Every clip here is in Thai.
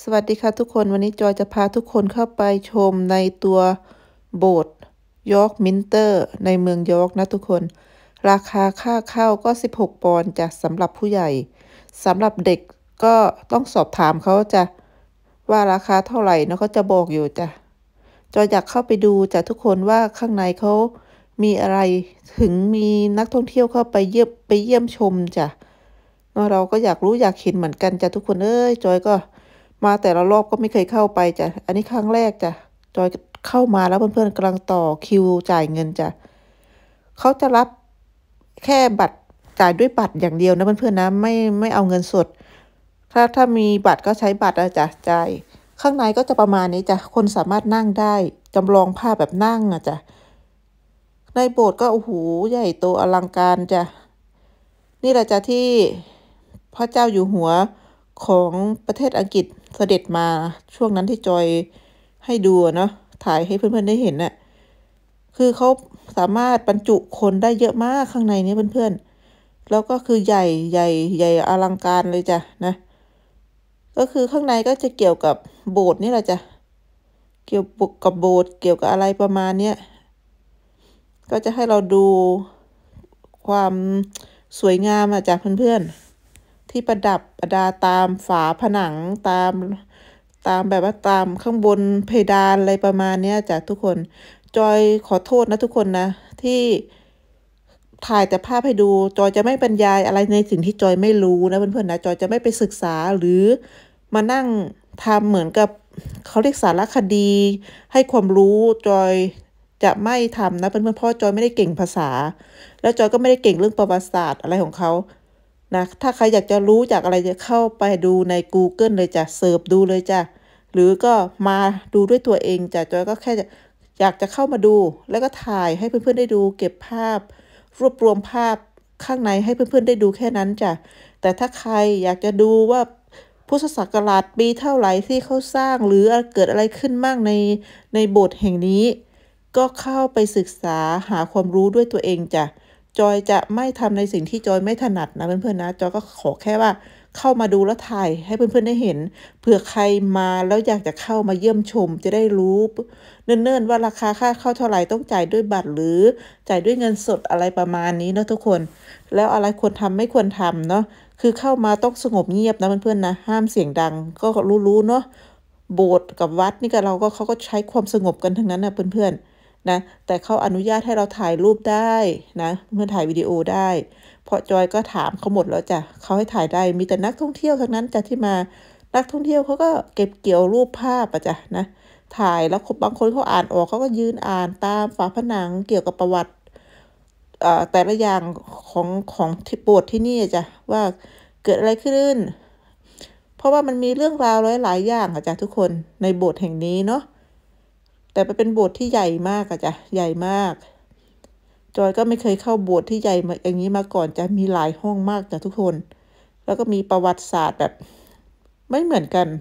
สวัสดีค่ะทุกคนวันนี้จอยจะพาทุกคนเข้าไปชมในตัวโบสถ์ยอร์กมินสเตอร์ในเมืองยอร์กนะทุกคนราคาค่าเข้าก็16ปอนด์จ้ะสำหรับผู้ใหญ่สำหรับเด็กก็ต้องสอบถามเขาจะว่าราคาเท่าไหร่เนาะเขาจะบอกอยู่จ้ะจอยอยากเข้าไปดูจ้ะทุกคนว่าข้างในเขามีอะไรถึงมีนักท่องเที่ยวเข้าไปเยี่ยมชมจ้ะเราก็อยากรู้อยากเห็นเหมือนกันจ้ะทุกคนจอยก็มาแต่ละรอบก็ไม่เคยเข้าไปจ้ะอันนี้ครั้งแรกจ้ะจอยเข้ามาแล้วเพื่อนๆกำลังต่อคิวจ่ายเงินจ้ะเขาจะรับแค่บัตรจ่ายด้วยบัตรอย่างเดียวนะเพื่อนๆนะไม่เอาเงินสดถ้ามีบัตรก็ใช้บัตรจ้ะจ่ายข้างในก็จะประมาณนี้จ้ะคนสามารถนั่งได้จำลองภาพแบบนั่งจ้ะในโบสถ์ก็โอ้โหใหญ่โตอลังการจ้ะนี่แหละจ้ะที่พระเจ้าอยู่หัวของประเทศอังกฤษเสด็จมาช่วงนั้นที่จอยให้ดูเนาะถ่ายให้เพื่อนๆได้เห็นน่ะคือเขาสามารถบรรจุคนได้เยอะมากข้างในนี้เพื่อนๆแล้วก็คือใหญ่ใหญ่ใหญ่อลังการเลยจ้ะนะก็คือข้างในก็จะเกี่ยวกับโบสถ์นี่แหละจ้ะเกี่ยวกับโบสถ์เกี่ยวกับอะไรประมาณเนี้ยก็จะให้เราดูความสวยงามจากเพื่อนๆที่ประดับประดาตามฝาผนังตามแบบว่าตามข้างบนเพดานอะไรประมาณเนี้ยจ้ะทุกคนจอยขอโทษนะทุกคนนะที่ถ่ายแต่ภาพให้ดูจอยจะไม่บรรยายอะไรในสิ่งที่จอยไม่รู้นะเพื่อนๆนะจอยจะไม่ไปศึกษาหรือมานั่งทำเหมือนกับเขาเรียกสารคดีให้ความรู้จอยจะไม่ทำนะเพื่อนๆเพราะจอยไม่ได้เก่งภาษาแล้วจอยก็ไม่ได้เก่งเรื่องประวัติศาสตร์อะไรของเขานะถ้าใครอยากจะรู้อยากอะไรจะเข้าไปดูใน Google เลยจ้ะเสิร์ชดูเลยจ้ะหรือก็มาดูด้วยตัวเองจ้ะจอยก็แค่อยากจะเข้ามาดูแล้วก็ถ่ายให้เพื่อนๆได้ดูเก็บภาพรวบรวมภาพข้างในให้เพื่อนๆได้ดูแค่นั้นจ้ะแต่ถ้าใครอยากจะดูว่าพุทธศักราชปีเท่าไหร่ที่เขาสร้างหรือเกิดอะไรขึ้นบ้างในโบสถ์แห่งนี้ก็เข้าไปศึกษาหาความรู้ด้วยตัวเองจ้ะจอยจะไม่ทำในสิ่งที่จอยไม่ถนัดนะเพื่อนๆนะจอยก็ขอแค่ว่าเข้ามาดูแล้วถ่ายให้เพื่อนๆได้เห็นเผื่อใครมาแล้วอยากจะเข้ามาเยี่ยมชมจะได้รู้เนิ่นๆว่าราคาค่าเข้าเท่าไหร่ต้องจ่ายด้วยบัตรหรือจ่ายด้วยเงินสดอะไรประมาณนี้เนาะทุกคนแล้วอะไรควรทำไม่ควรทำเนาะคือเข้ามาต้องสงบเงียบนะเพื่อนๆนะห้ามเสียงดังก็รู้ๆเนาะโบสถ์กับวัดนี่ก็เขาก็ใช้ความสงบกันทั้งนั้นนะเพื่อนๆนะแต่เขาอนุญาตให้เราถ่ายรูปได้นะเพื่อนถ่ายวิดีโอได้เพราะจอยก็ถามเขาหมดแล้วจ้ะเขาให้ถ่ายได้มีแต่นักท่องเที่ยวทั้งนั้นจ้ะที่มานักท่องเที่ยวเขาก็เก็บเกี่ยวรูปภาพจ้ะนะถ่ายแล้วบางคนเขาอ่านออกเขาก็ยืนอ่านตามฝาผนังเกี่ยวกับประวัติแต่ละอย่างของที่โบสถ์ที่นี่จ้ะว่าเกิดอะไรขึ้นเพราะว่ามันมีเรื่องราวหลายๆอย่างจ้ะทุกคนในโบสถ์แห่งนี้เนาะแต่เป็นโบสถ์ที่ใหญ่มากจ้ะใหญ่มากจอยก็ไม่เคยเข้าโบสถ์ที่ใหญ่มาอย่างนี้มาก่อนจะมีหลายห้องมากจ้ะทุกคนแล้วก็มีประวัติศาสตร์แบบไม่เหมือนกัน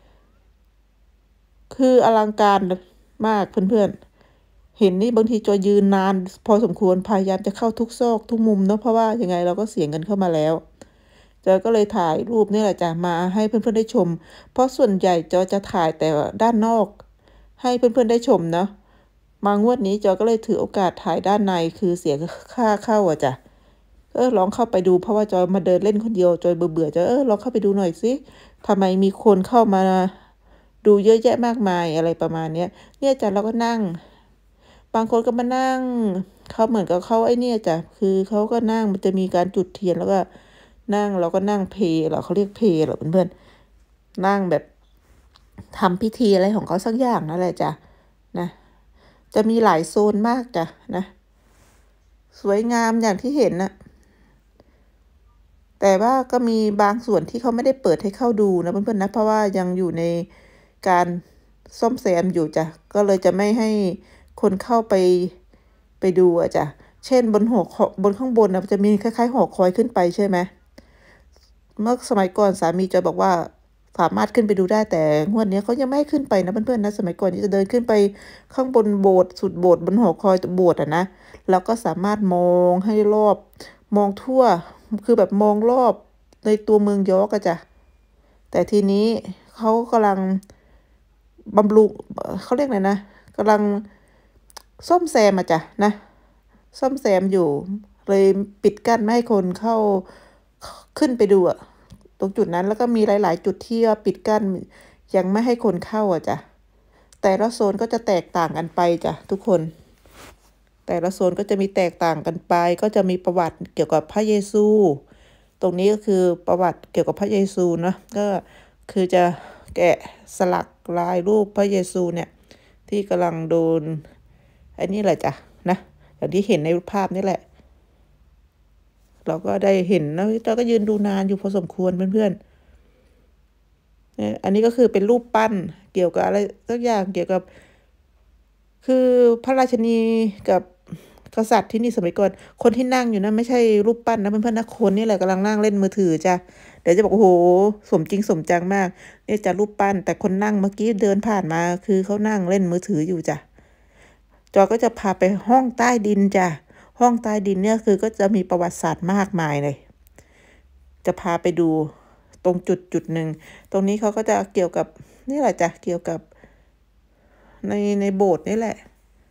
คืออลังการมากเพื่อนๆเห็นนี่บางทีจอยยืนนานพอสมควรพยายามจะเข้าทุกซอกทุกมุมเนาะเพราะว่ายังไงเราก็เสียเงินเข้ามาแล้วจอยก็เลยถ่ายรูปนี่แหละจ้ะมาให้เพื่อนๆได้ชมเพราะส่วนใหญ่จอยจะถ่ายแต่ด้านนอกให้เพื่อนๆได้ชมเนาะมางวดนี้จอยก็เลยถือโอกาสถ่ายด้านในคือเสียค่าเข้าจ้ะลองเข้าไปดูเพราะว่าจอยมาเดินเล่นคนเดียวจอยเบื่อๆจอยลองเข้าไปดูหน่อยสิทำไมมีคนเข้ามาดูเยอะแยะมากมายอะไรประมาณเนี้ยเนี่ยจ้ะเราก็นั่งบางคนก็มานั่งเขาเหมือนกับเขาไอ้เนี่ยจ้ะคือเขาก็นั่งมันจะมีการจุดเทียนแล้วก็นั่งเราก็นั่งเพลเหรอเขาเรียกเพลเหรอเพื่อนๆนั่งแบบทำพิธีอะไรของเขาสักอย่างนั่นแหละจ้ะนะจะมีหลายโซนมากจ้ะนะสวยงามอย่างที่เห็นนะแต่ว่าก็มีบางส่วนที่เขาไม่ได้เปิดให้เข้าดูนะเพื่อนๆนะเพราะว่ายังอยู่ในการซ่อมแซมอยู่จ้ะก็เลยจะไม่ให้คนเข้าไปดูจ้ะเช่นบนข้างบนนะจะมีคล้ายๆหอคอยขึ้นไปใช่ไหมเมื่อสมัยก่อนสามีจะบอกว่าสามารถขึ้นไปดูได้แต่งวดนี้เขายังไม่ให้ขึ้นไปนะเพื่อนๆนะสมัยก่อนที่จะเดินขึ้นไปข้างบนโบสถ์สุดโบสถ์บนหอคอยโบสถ์นะแล้วก็สามารถมองให้รอบมองทั่วคือแบบมองรอบในตัวเมืองยอร์กจ้ะแต่ทีนี้เขเขากำลังบำรุงเขาเรียกอะไรนะกำลังซ่อมแซมจ้ะนะซ่อมแซมอยู่เลยปิดกั้นไม่ให้คนเข้าขึ้นไปดูตรงจุดนั้นแล้วก็มีหลายๆจุดที่ปิดกั้นยังไม่ให้คนเข้าจ้ะแต่ละโซนก็จะแตกต่างกันไปจ้ะทุกคนแต่ละโซนก็จะมีแตกต่างกันไปก็จะมีประวัติเกี่ยวกับพระเยซูตรงนี้ก็คือประวัติเกี่ยวกับพระเยซูเนาะก็คือจะแกะสลักลายรูปพระเยซูเนี่ยที่กำลังโดนอันนี้แหละจ้ะนะอย่างที่เห็นในภาพนี่แหละเราก็ได้เห็นแล้วเราก็ยืนดูนานอยู่พอสมควรเพื่อนๆอันนี้ก็คือเป็นรูปปั้นเกี่ยวกับอะไรสักอย่างเกี่ยวกับคือพระราชินีกับกษัตริย์ที่นี่สมัยก่อนคนที่นั่งอยู่นะไม่ใช่รูปปั้นนะเพื่อนๆนะคนนี่แหละกำลังนั่งเล่นมือถือจ้ะเดี๋ยวจะบอกโอ้โหสมจริงสมจังมากนี่จะรูปปั้นแต่คนนั่งเมื่อกี้เดินผ่านมาคือเขานั่งเล่นมือถืออยู่จ้ะจอก็จะพาไปห้องใต้ดินจ้ะห้องใต้ดินเนี่ยคือก็จะมีประวัติศาสตร์มากมายเลยจะพาไปดูตรงจุดหนึ่งตรงนี้เขาก็จะเกี่ยวกับนี่แหละจ้ะเกี่ยวกับในโบสถ์นี่แหละ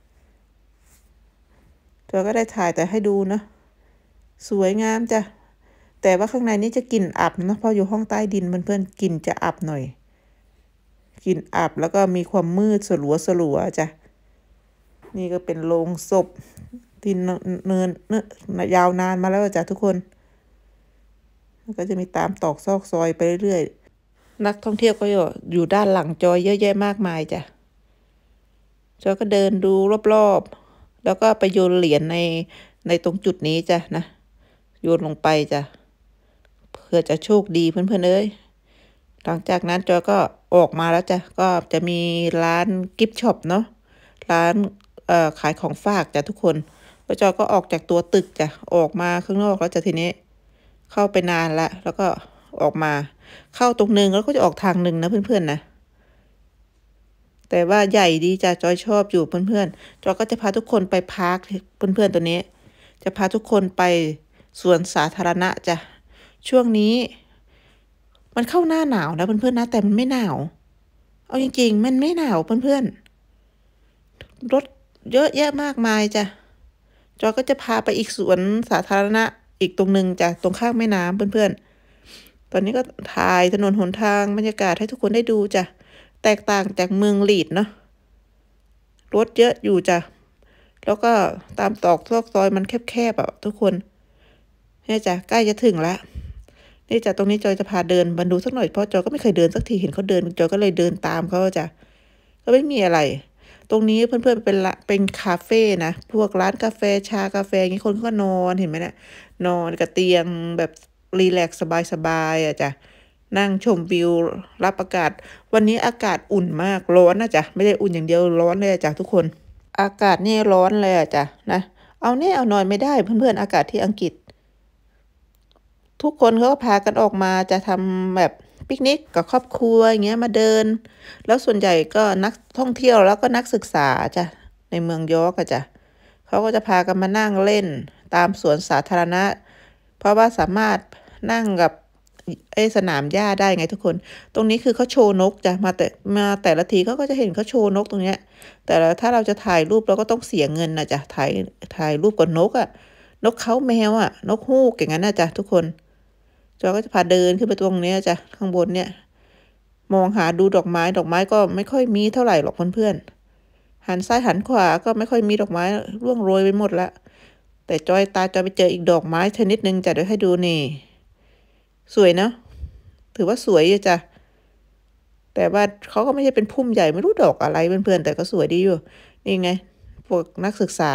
จอก็ได้ถ่ายแต่ให้ดูนะสวยงามจ้ะแต่ว่าข้างในนี้จะกลิ่นอับนะเพราะอยู่ห้องใต้ดินเพื่อนๆกลิ่นจะอับหน่อยกลิ่นอับแล้วก็มีความมืดสลัวจ้ะนี่ก็เป็นโลงศพที่เนินยาวนานมาแล้วจ้ะทุกคนก็จะมีตามตอกซอกซอยไปเรื่อยๆนักท่องเที่ยวก็อยู่ด้านหลังจอยเยอะแยะมากมายจ้ะจอยก็เดินดูรอบๆแล้วก็ไปโยนเหรียญในตรงจุดนี้จ้ะนะโยนลงไปจ้ะเพื่อจะโชคดีเพื่อนๆเอ้ยหลังจากนั้นจอยก็ออกมาแล้วจ้ะก็จะมีร้านกิฟต์ช็อปเนาะร้านขายของฝากจ้ะทุกคนแล้วจอยก็ออกจากตัวตึกจ้ะออกมาข้างนอกแล้วจ้ะทีนี้เข้าไปนานแล้วก็ออกมาเข้าตรงนึงแล้วก็จะออกทางนึงนะเพื่อนๆนะแต่ว่าใหญ่ดีจ้ะจอยชอบอยู่เพื่อนๆจอยก็จะพาทุกคนไปพาร์คเพื่อนๆตัวนี้จะพาทุกคนไปสวนสาธารณะจ้ะช่วงนี้มันเข้าหน้าหนาวนะเพื่อนๆนะแต่มันไม่หนาวเอาจริงๆมันไม่หนาวเพื่อนๆรถเยอะแยะมากมายจ้ะจอยก็จะพาไปอีกสวนสาธารณะอีกตรงนึงจ้ะตรงข้างแม่น้ำเพื่อนๆตอนนี้ก็ถ่ายถนนหนทางบรรยากาศให้ทุกคนได้ดูจ้ะแตกต่างจากเมืองลีดเนาะรถเยอะอยู่จ้ะแล้วก็ตามตอกซอกซอยมันแคบๆทุกคนนี่จ้ะใกล้จะถึงแล้วนี่จ้ะตรงนี้จอยจะพาเดินมาดูสักหน่อยเพราะจอยก็ไม่เคยเดินสักทีเห็นเขาเดินจอยก็เลยเดินตามเขาจ้ะก็ไม่มีอะไรตรงนี้เพื่อนๆเป็นคาเฟ่นะพวกร้านกาแฟชากาแฟอย่างนี้คนก็นอนเห็นไหมเนี่ยนอนกับเตียงแบบรีแลกซ์สบายๆจ้ะนั่งชมวิวรับอากาศวันนี้อากาศอุ่นมากร้อนนะจ๊ะไม่ได้อุ่นอย่างเดียวร้อนเลยจ้ะทุกคนอากาศนี่ร้อนเลยจ้ะนะเอาแน่เอานอนไม่ได้เพื่อนๆอากาศที่อังกฤษทุกคนเขาก็พากันออกมาจะทำแบบปิกนิกกับครอบครัวอย่างเงี้ยมาเดินแล้วส่วนใหญ่ก็นักท่องเที่ยวแล้วก็นักศึกษาจ้ะในเมืองยอร์กจ้ะเขาก็จะพากันมานั่งเล่นตามสวนสาธารณะเพราะว่าสามารถนั่งกับสนามหญ้าได้ไงทุกคนตรงนี้คือเขาโชว์นกจ้ะมาแต่ละทีเขาก็จะเห็นเขาโชว์นกตรงเนี้ยแต่ถ้าเราจะถ่ายรูปเราก็ต้องเสียเงินนะจ้ะถ่ายรูปกับนกนกเขาแมวนกฮูกอย่างนั้นนะจ้ะทุกคนจอยก็จะพาเดินขึ้นไปตรงนี้จ้ะข้างบนเนี่ยมองหาดูดอกไม้ก็ไม่ค่อยมีเท่าไหร่หรอกเพื่อนๆหันซ้ายหันขวาก็ไม่ค่อยมีดอกไม้ร่วงโรยไปหมดละแต่จอยไปเจออีกดอกไม้ชนิดนึงจ้ะเดี๋ยวให้ดูนี่สวยเนาะถือว่าสวยจ้ะแต่ว่าเขาก็ไม่ใช่เป็นพุ่มใหญ่ไม่รู้ดอกอะไรเพื่อนๆแต่ก็สวยดีอยู่นี่ไงพวกนักศึกษา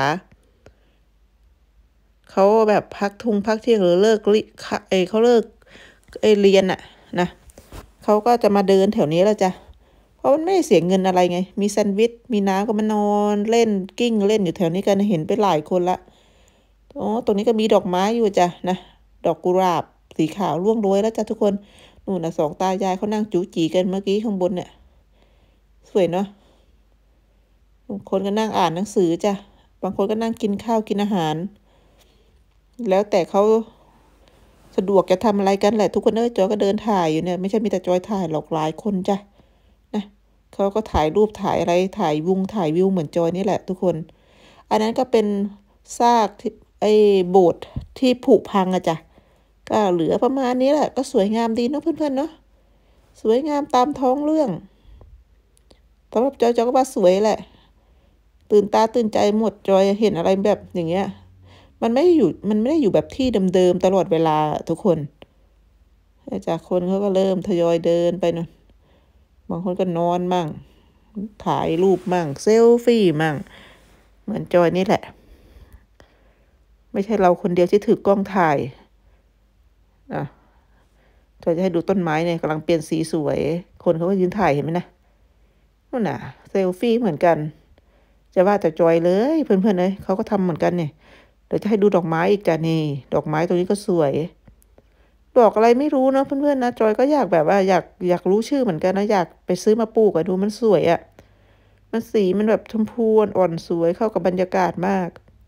เขาแบบพักเที่ยงหรือเลิกเขาเลิกเรียนนะเขาก็จะมาเดินแถวนี้แล้วจ้ะเพราะมันไม่เสียเงินอะไรไงมีแซนด์วิชมีน้ำก็มานอนเล่นกิ้งเล่นอยู่แถวนี้กันเห็นไปหลายคนละตรงนี้ก็มีดอกไม้อยู่จ้ะนะดอกกุหลาบสีขาวร่วงโรยแล้วจ้ะทุกคนนู่นนะสองตายายเขานั่งจู๋จีกันเมื่อกี้ข้างบนเนี่ยสวยเนาะบางคนก็นั่งอ่านหนังสือจ้ะบางคนก็นั่งกินข้าวกินอาหารแล้วแต่เขาสะดวกจะทำอะไรกันแหละทุกคนจอยก็เดินถ่ายอยู่เนี่ยไม่ใช่มีแต่จอยถ่ายหรอกหลายคนจ้ะนะเขาก็ถ่ายรูปถ่ายอะไรถ่ายถ่ายวิวเหมือนจอยนี่แหละทุกคนอันนั้นก็เป็นซากโบสถ์ที่ผุพังอะจ้ะก็เหลือประมาณนี้แหละก็สวยงามดีเนาะเพื่อนๆเนาะสวยงามตามท้องเรื่องสำหรับจอยก็ว่าสวยแหละตื่นตาตื่นใจหมดจอยเห็นอะไรแบบอย่างเงี้ยมันไม่ได้อยู่แบบที่เดิมๆตลอดเวลาทุกคนจากคนเขาก็เริ่มทยอยเดินไปนะบางคนก็นอนมั่งถ่ายรูปมั่งเซลฟี่มั่งเหมือนจอยนี่แหละไม่ใช่เราคนเดียวที่ถือกล้องถ่ายจอยจะให้ดูต้นไม้เนี่ยกำลังเปลี่ยนสีสวยคนเขาก็ยืนถ่ายเห็นไหมนะนู่นน่ะเซลฟี่เหมือนกันจะว่าแต่จอยเลยเพื่อนๆเลยเขาก็ทำเหมือนกันเนี่ยเดี๋ยวจะให้ดูดอกไม้อีกจ้ะนี่ดอกไม้ตรงนี้ก็สวยดอกอะไรไม่รู้เนาะเพื่อนๆนะจอยก็อยากแบบว่าอยากรู้ชื่อเหมือนกันนะอยากไปซื้อมาปลูกดูมันสวยมันสีมันแบบชมพูอ่อนสวยเข้ากับบรรยากาศมาก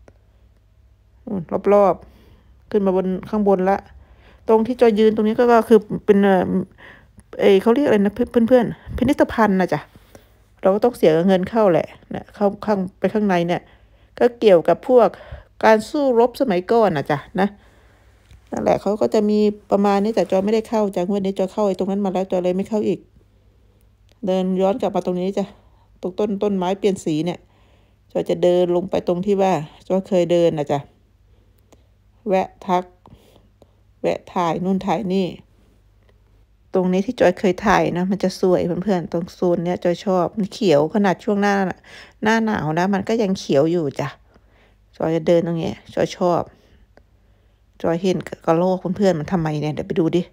รอบๆขึ้นมาบนข้างบนละตรงที่จอยยืนตรงนี้ก็คือเป็นเขาเรียกอะไรนะเพื่อนๆพิพิธภัณฑ์นะจ๊ะเราก็ต้องเสียเงินเข้าแหละนะเข้าไปข้างในเนี่ยก็เกี่ยวกับพวกการสู้รบสมัยก่อนนะจ๊ะนะนั่นแหละเขาก็จะมีประมาณนี้แต่จอยไม่ได้เข้าจากวันนี้จอยเข้าตรงนั้นมาแล้วจอยเลยไม่เข้าอีกเดินย้อนกลับมาตรงนี้จ้ะตรงต้นไม้เปลี่ยนสีเนี่ยจอยจะเดินลงไปตรงที่ว่าจอยเคยเดินนะจ๊ะแวะทักแวะถ่ายนู่นถ่ายนี่ตรงนี้ที่จอยเคยถ่ายนะมันจะสวยเพื่อนๆตรงโซนเนี้ยจอยชอบมันเขียวขนาดช่วงหน้าหนาวนะมันก็ยังเขียวอยู่จ้ะจอยจะเดินตรงนี้จอยชอบจอยเห็นกระรอกเพื่อนๆมันทำไมเนี่ยเดี๋ยวไปดูดิ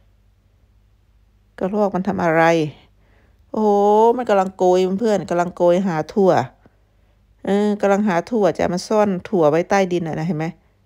กระรอกมันทำอะไรโอ้มันกำลังโกยเพื่อนๆกำลังโกยหาถั่วกำลังหาถั่วจะมาซ่อนถั่วไว้ใต้ดินนะเห็นไหม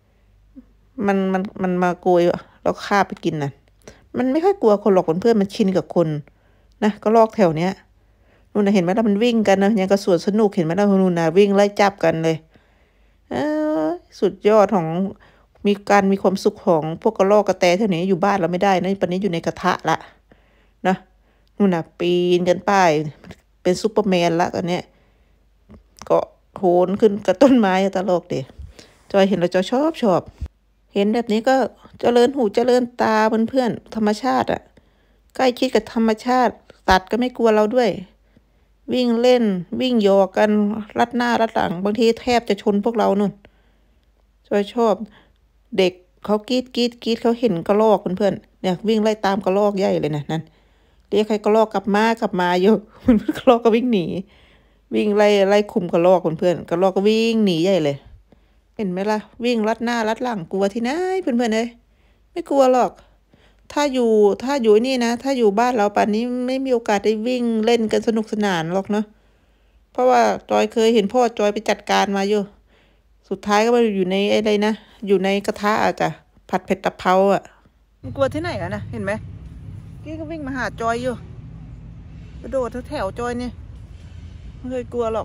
มันมาโกยแล้วคาบไปกินน่ะมันไม่ค่อยกลัวคนหรอกเพื่อนๆมันชินกับคนนะกระรอกแถวเนี้ยนู่นนะเห็นไหมล่ะมันวิ่งกันนะยังกระสวนสนุกเห็นไหมล่ะนู่นนะวิ่งไล่จับกันเลยสุดยอดของมีความสุขของพวกกระรอกกระแตแถวนี้อยู่บ้านเราไม่ได้นะปัจจุบันอยู่ในกระทะละนะนู่นนะปีนกันป้ายเป็นซูเปอร์แมนละตอนเนี้ยก็โหนขึ้นกับต้นไม้ตลกเด็จอยเห็นแล้วจอยชอบเห็นแบบนี้ก็เจริญหูเจริญตาเพื่อนๆธรรมชาติใกล้ชิดกับธรรมชาติตัดก็ไม่กลัวเราด้วยวิ่งเล่นวิ่งโยกกันรัดหน้ารัดหลังบางทีแทบจะชนพวกเรานู่นจอยชอบเด็กเขากรีดเขาเห็นกระรอกเพื่อนๆเนี่ยวิ่งไล่ตามกระรอกใหญ่เลยนะนั่นเรียกใครกระรอกกลับมาอยู่กระรอกก็วิ่งหนีวิ่งไล่คุมกระรอกเพื่อนๆกระรอกก็วิ่งหนีใหญ่เลยเห็นไหมล่ะวิ่งรัดหน้ารัดหลังกลัวที่ไหนเพื่อนๆเลยไม่กลัวหรอกถ้าอยู่นี่นะถ้าอยู่บ้านเราป่านนี้ไม่มีโอกาสได้วิ่งเล่นกันสนุกสนานหรอกเนาะเพราะว่าจอยเคยเห็นพ่อจอยไปจัดการมาอยู่สุดท้ายก็มาอยู่ในอะไรนะอยู่ในกระทะจ้ะผัดเผ็ดตะเภามันกลัวที่ไหนนะเห็นไหมกี้ก็วิ่งมาหาจอยอยู่กระโดดแถวจอยเนี่ยไม่เคยกลัวหรอก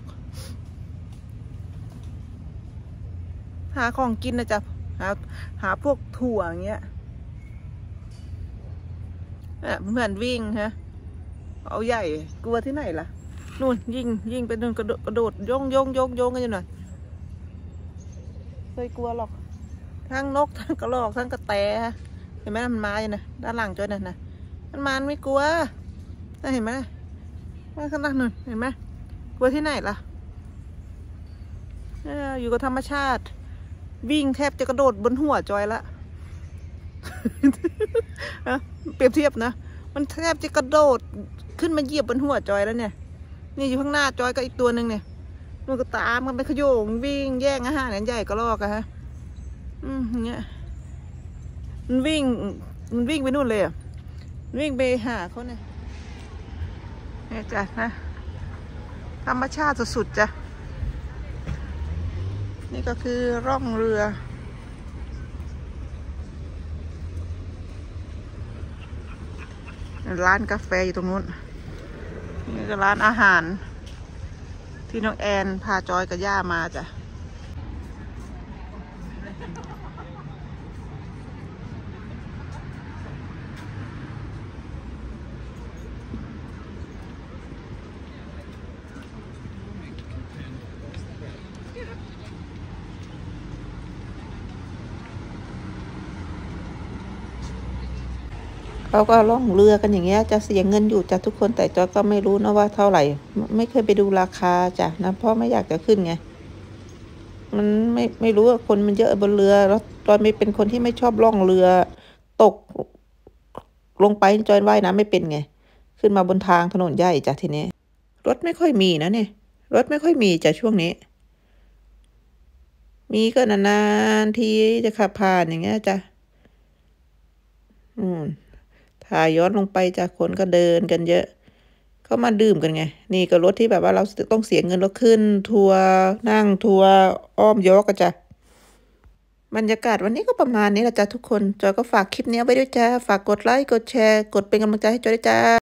หาของกินนะจ๊ะหาพวกถั่วอย่างเงี้ยเพื่อนวิ่งฮะเอาใหญ่กลัวที่ไหนล่ะนู่นยิงไปนู่นกระโดดโยงกันอยู่หน่อยเคยกลัวหรอกทั้งนกทั้งกระรอกทั้งกระแตเห็นไหมมันมาอยู่นะด้านหลังจอยนะมันไม่กลัวเห็นไหมมาข้างหลังนู่นเห็นไหมกลัวที่ไหนล่ะอยู่กับธรรมชาติวิ่งแทบจะกระโดดบนหัวจอยละเปรียบเทียบนะมันแทบจะกระโดดขึ้นมาเหยียบบนหัวจอยแล้วเนี่ยนี่อยู่ข้างหน้าจอยกับอีกตัวหนึ่งเนี่ยมันก็ตามกันไปขโยงวิ่งแย่งอาหารใหญ่ก็ลอกฮะเนี่ยมันวิ่งไปนู่นเลยวิ่งไปหาเขาเนี่ยจ้ะนะธรรมชาติสุดๆจ้ะนี่ก็คือร่องเรือร้านกาแฟอยู่ตรงนู้นนี่ก็ร้านอาหารที่น้องแอนพาจอยกับย่ามาจ้ะเขาก็ล่องเรือกันอย่างเงี้ยจะเสียเงินอยู่จ้ะทุกคนแต่จอยก็ไม่รู้นะว่าเท่าไหร่ไม่เคยไปดูราคาจ้ะนะเพราะไม่อยากจะขึ้นไงมันไม่รู้ว่าคนมันเยอะบนเรือแล้วจอยไม่เป็นคนที่ไม่ชอบล่องเรือตกลงไปจอยว่ายน้ำไม่เป็นไงขึ้นมาบนทางถนนใหญ่จ้ะทีนี้รถไม่ค่อยมีนะเนี่ยรถไม่ค่อยมีจ้ะช่วงนี้มีก็นานๆทีจะขับผ่านอย่างเงี้ยจ้ะถ้าย้อนลงไปจ้ะคนก็เดินกันเยอะเขามาดื่มกันไงนี่ก็รถที่แบบว่าเราต้องเสียเงินแล้วขึ้นทัวร์นั่งทัวร์อ้อมยอกันจ้ะบรรยากาศวันนี้ก็ประมาณนี้แหละจ้ะทุกคนจอยก็ฝากคลิปนี้ไว้ด้วยจ้าฝากกดไลค์กดแชร์กดเป็นกำลังใจให้จอยด้วยจ้า